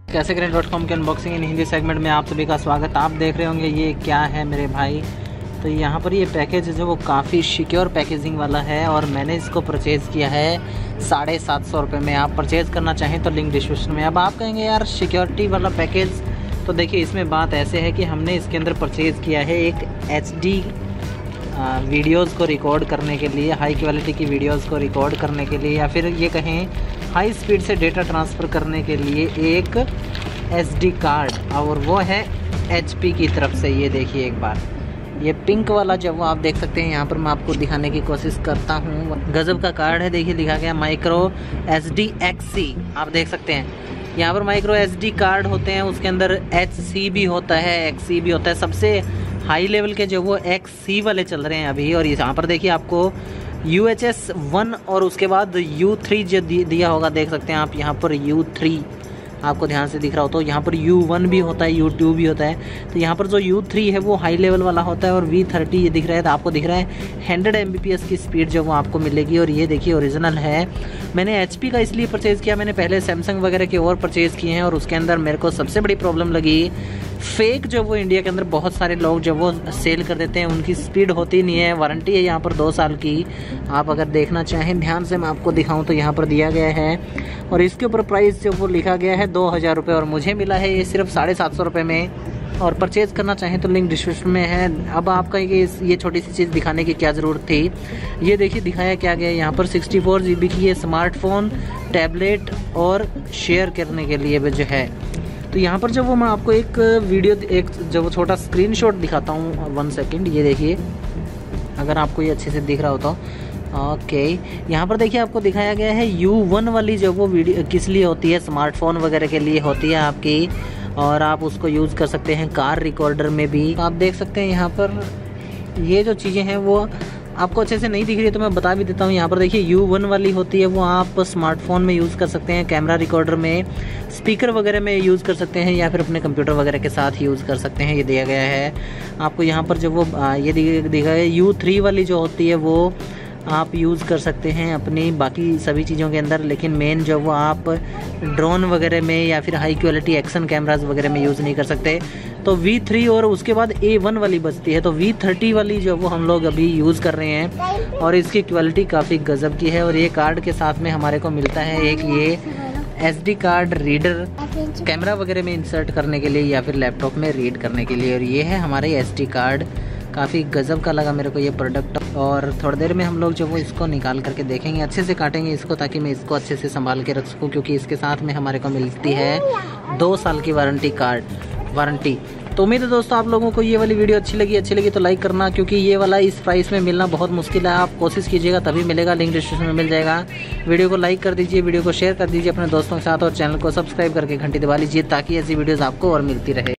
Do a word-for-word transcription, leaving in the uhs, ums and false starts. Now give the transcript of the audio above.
कैसे करें dot com के अनबॉक्सिंग इन हिंदी सेगमेंट में आप सभी का स्वागत। आप देख रहे होंगे ये क्या है मेरे भाई। तो यहाँ पर ये पैकेज जो वो काफ़ी सिक्योर पैकेजिंग वाला है और मैंने इसको परचेज़ किया है साढ़े सात सौ रुपये में। आप परचेज़ करना चाहें तो लिंक डिस्क्रिप्शन में। अब आप कहेंगे यार सिक्योरिटी वाला पैकेज, तो देखिए इसमें बात ऐसे है कि हमने इसके अंदर परचेज़ किया है एक एच डी वीडियोज़ को रिकॉर्ड करने के लिए, हाई क्वालिटी की वीडियोज़ को रिकॉर्ड करने के लिए, या फिर ये कहें हाई स्पीड से डेटा ट्रांसफ़र करने के लिए एक एस डी कार्ड, और वो है एच पी की तरफ से। ये देखिए एक बार ये पिंक वाला जब वो आप देख सकते हैं, यहाँ पर मैं आपको दिखाने की कोशिश करता हूँ। गजब का कार्ड है, देखिए लिखा गया माइक्रो एस डी एक्स सी। आप देख सकते हैं यहाँ पर माइक्रो एस डी कार्ड होते हैं, उसके अंदर एच सी भी होता है, एक्स सी भी होता है। सबसे हाई लेवल के जो वो एक्स सी वाले चल रहे हैं अभी। और यहाँ पर देखिए आपको यू एच एस वन और उसके बाद यू थ्री जो दिया होगा, देख सकते हैं आप यहाँ पर यू थ्री आपको ध्यान से दिख रहा हो। तो यहाँ पर यू वन भी होता है, यू टू भी होता है। तो यहाँ पर जो यू थ्री है वो हाई लेवल वाला होता है और वी थर्टी ये दिख रहा है। तो आपको दिख रहा है हंड्रेड एम बी पी एस की स्पीड जो वो आपको मिलेगी। और ये देखिए ओरिजिनल है। मैंने एच पी का इसलिए परचेज़ किया, मैंने पहले सैमसंग वगैरह के और परचेज़ किए हैं और उसके अंदर मेरे को सबसे बड़ी प्रॉब्लम लगी फेक जो वो इंडिया के अंदर बहुत सारे लोग जो वो सेल कर देते हैं, उनकी स्पीड होती नहीं है। वारंटी है यहाँ पर दो साल की। आप अगर देखना चाहें ध्यान से मैं आपको दिखाऊं तो यहाँ पर दिया गया है और इसके ऊपर प्राइस जो वो लिखा गया है दो हज़ार रुपये और मुझे मिला है ये सिर्फ साढ़े सात सौ रुपये में। और परचेज़ करना चाहें तो लिंक डिस्क्रिप्शन में है। अब आपका ये ये छोटी सी चीज़ दिखाने की क्या ज़रूरत थी। ये देखिए दिखाया क्या गया यहाँ पर सिक्सटी फोर जी बी की ये स्मार्टफोन, टैबलेट और शेयर करने के लिए भी जो है। तो यहाँ पर जब वो मैं आपको एक वीडियो एक जब वो छोटा स्क्रीनशॉट दिखाता हूँ, वन सेकंड, ये देखिए अगर आपको ये अच्छे से दिख रहा हो तो ओके। यहाँ पर देखिए आपको दिखाया गया है यू वन वाली जो वो वीडियो किस लिए होती है, स्मार्टफोन वगैरह के लिए होती है आपकी, और आप उसको यूज़ कर सकते हैं कार रिकॉर्डर में भी। तो आप देख सकते हैं यहाँ पर ये जो चीज़ें हैं वो आपको अच्छे से नहीं दिख रही है तो मैं बता भी देता हूँ। यहाँ पर देखिए यू वन वाली होती है वो आप स्मार्टफोन में यूज़ कर सकते हैं, कैमरा रिकॉर्डर में, स्पीकर वगैरह में यूज़ कर सकते हैं, या फिर अपने कंप्यूटर वगैरह के साथ यूज़ कर सकते हैं। ये दिया गया है आपको यहाँ पर जो वो ये दिखा है यू थ्री वाली जो होती है वो आप यूज़ कर सकते हैं अपनी बाकी सभी चीज़ों के अंदर, लेकिन मेन जो वो आप ड्रोन वगैरह में या फिर हाई क्वालिटी एक्शन कैमराज वगैरह में यूज़ नहीं कर सकते। तो वी थ्री और उसके बाद ए वन वाली बचती है। तो वी थर्टी वाली जो वो हम लोग अभी यूज़ कर रहे हैं और इसकी क्वालिटी काफ़ी गजब की है। और ये कार्ड के साथ में हमारे को मिलता है एक ये S D card reader, camera वगैरह में इंसर्ट करने के लिए या फिर लैपटॉप में रीड करने के लिए। और ये है हमारे एस डी कार्ड। काफ़ी गजब का लगा मेरे को ये प्रोडक्ट। और थोड़ी देर में हम लोग जो वो इसको निकाल करके देखेंगे, अच्छे से काटेंगे इसको ताकि मैं इसको अच्छे से संभाल के रख सकूँ, क्योंकि इसके साथ में हमारे को मिलती है दो साल की वारंटी कार्ड वारंटी। तो उम्मीद है दोस्तों आप लोगों को ये वाली वीडियो अच्छी लगी अच्छी लगी तो लाइक करना, क्योंकि ये वाला इस प्राइस में मिलना बहुत मुश्किल है। आप कोशिश कीजिएगा तभी मिलेगा, लिंक डिस्क्रिप्शन में मिल जाएगा। वीडियो को लाइक कर दीजिए, वीडियो को शेयर कर दीजिए अपने दोस्तों के साथ और चैनल को सब्सक्राइब करके घंटी दबा लीजिए ताकि ऐसी वीडियोज़ आपको और मिलती रहे।